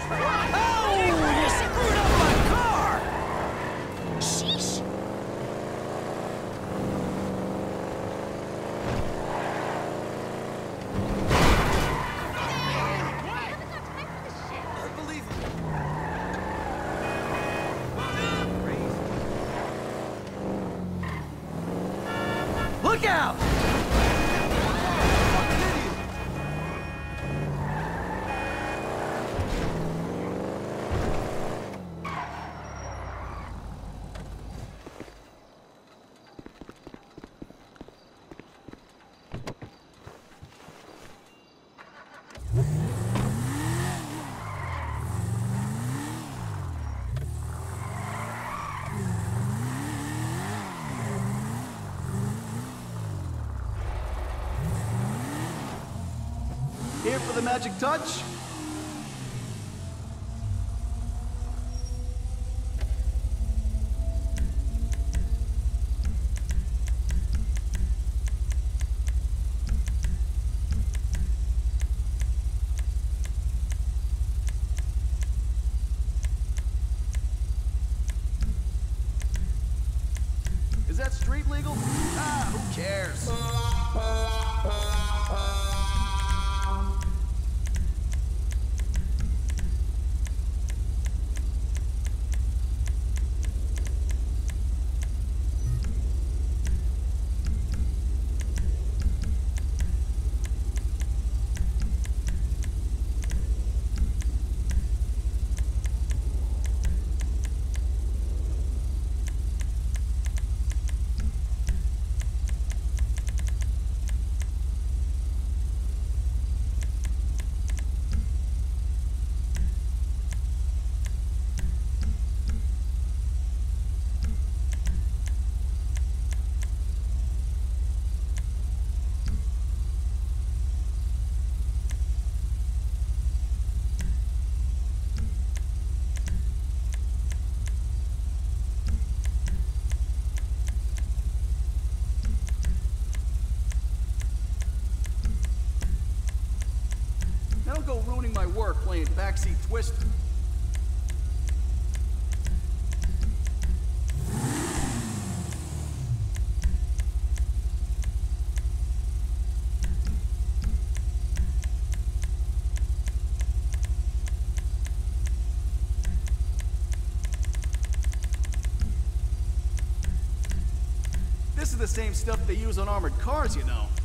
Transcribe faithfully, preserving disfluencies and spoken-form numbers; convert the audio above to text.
Oh, you screwed up my car! Sheesh. Look out! Here for the magic touch? Is that street legal? Ah, who cares? Now don't go ruining my work playing backseat twister. This is the same stuff they use on armored cars, you know.